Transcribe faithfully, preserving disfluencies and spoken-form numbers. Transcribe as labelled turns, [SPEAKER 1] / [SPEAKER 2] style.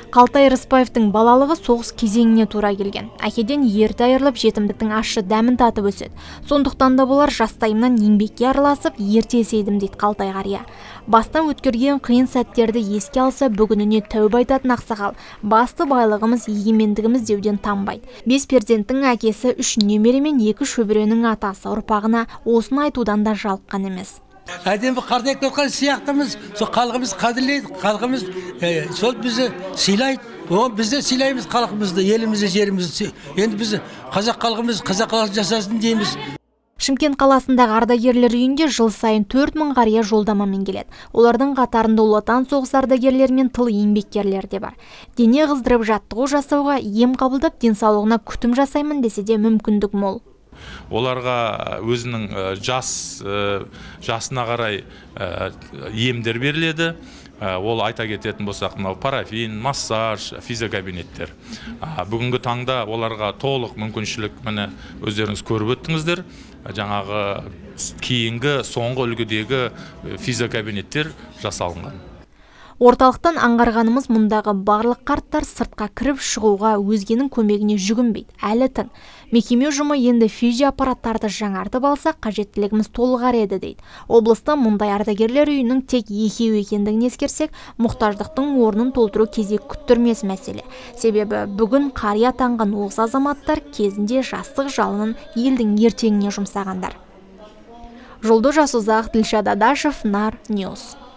[SPEAKER 1] Қалтай Рысбаевтың балалығы соғыс кезеңіне тура келген. Әкеден ерте айырылып, жетімдіктің ащы дәмін татып өседі. Сондықтан да болар жастайымнан еңбекке араласып, ерте есейдім дейді Қалтай қария. Бастан өткерген қиын сәттерді еске алса, бүгініне тәуба айтатын ақсақал. Басты байлығымыз егемендігіміз деуден танбайды. Бес перзенттің әкесі, үш немере мен екі шөберенің атасы ұрпағына осыны айтудан да жалыққан емес.
[SPEAKER 2] Әдемі қартайып кеткен сияқтымыз, сол халқымыз қадірлейді, халқымыз сол бізді сыйлайды. Ол бізді сыйлаймыз халқымызды, елімізді, жерімізді. Енді біз қазақ халқымыз, қазақ халқы жасасын дейміз.
[SPEAKER 1] Шымкент қаласындағы ардагерлер үйінде жыл сайын төрт мың қария жолдамамен келеді. Олардың қатарында Ұлы Отан соғыс ардагерлері мен тыл еңбеккерлері де бар. Дене қыздырып жаттығу жасауға, ем қабылдап, денсаулығына күтім жасаймын десе де мүмкіндік мол.
[SPEAKER 3] Оларға өзінің жас жасына қарай емдер беріледі. Ол айта кететін болсақ, парафин, массаж, физиокабинеттер. Бүгінгі таңда оларға толық мүмкіншілік, міне өздеріңіз көріп өттіңіздер. Жаңағы кейінгі соңғы үлгідегі физиокабинеттер жасалынған.
[SPEAKER 1] Орталықтан аңғарғанымыз, мұндағы барлық қарттар сыртқа кіріп шығуға өзгенің көмегіне жүгінбейді. Әлі тың. Мекеме ұжымы енді физиоаппараттарды жаңартып алса, қажеттілігіміз толығар еді дейді. Облыста мұндай ардагерлер үйінің тек екеу екендігін ескерсек, мұқтаждықтың орнын толтыру кезек күттірмес мәселе. Себебі бүгін қария атанған осы азаматтар кезінде жастық жалынын елдің ертеңіне жұмсағандар. Жұлдыз Жасұзақ, Дильшат Адашев, Нар Ньюс.